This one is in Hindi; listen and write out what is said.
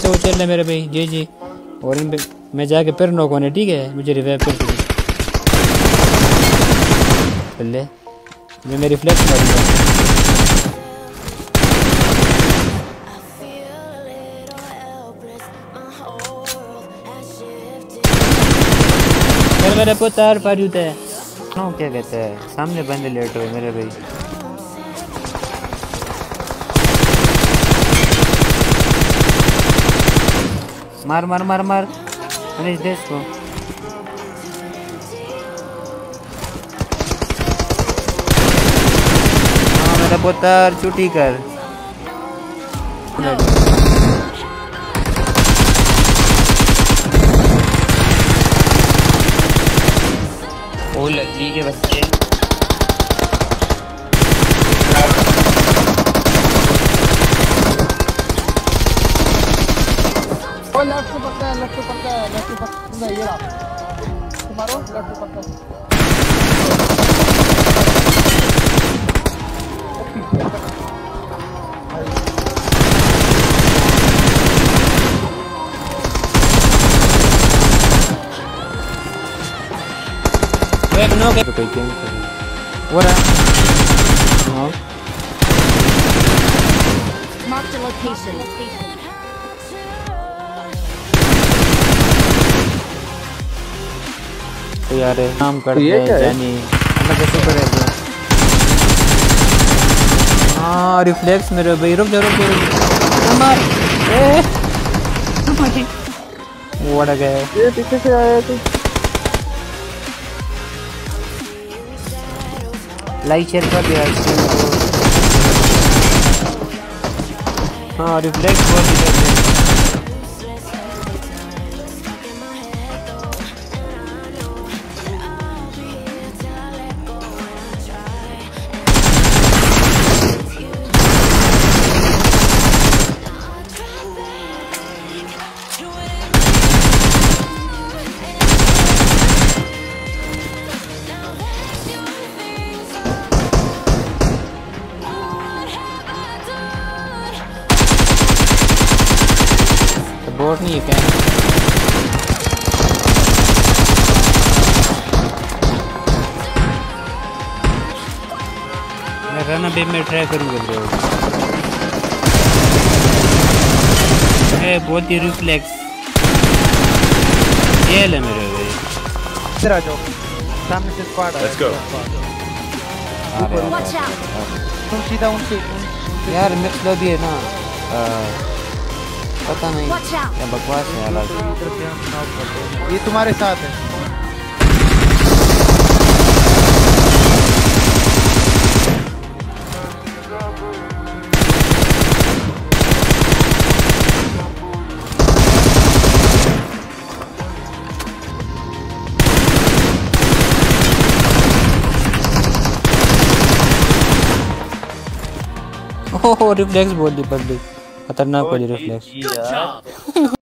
तो चल मेरे भाई जी जी। और इन पे मैं जाके फिर नॉक होने, ठीक है? मुझे रिवाइव कर दो। ले मैं मेरी फ्लैश मारूंगा। मेरे पुत्र पर जुते नो क्या कहते हैं, सामने बंदे लेट हुए मेरे भाई। मार मार मार मार अनिश देश को। हाँ मेरा पुत्र छुट्टी कर। ओ लड़की के बच्चे लेफ्ट से पड़ता है, लेफ्ट से पड़ता है, लेफ्ट से पड़ता है। ये रहा तुम्हारो लेफ्ट से पड़ता है। एक नो के कोई गेम कर वो रहा नो Mark the location. तो यार काम कर दे जानी मतलब कैसे करेगा। हाँ रिफ्लेक्स मेरे भाई। रुक जा मार वो अड़ गए। ये पीछे से आया तू। लाइक शेयर कर दिया। हाँ रिफ्लेक्स बहुत ही बोर्ड नहीं है क्या? मैं रन अभी मैं ट्राई करूँगा ब्रो। बहुत ही रिफ्लेक्स ये ले मेरे भाई। इधर आ जाओ, सामने से स्क्वाड आ रहा है। तुम सीधा उनसे यार मिक्स लो भी है ना। पता नहीं क्या बकवास है यार। ये तुम्हारे साथ है। ओह रिफ्लेक्स बोल दी पब्लिक, खतरनाक वाली रिफ्लेक्स।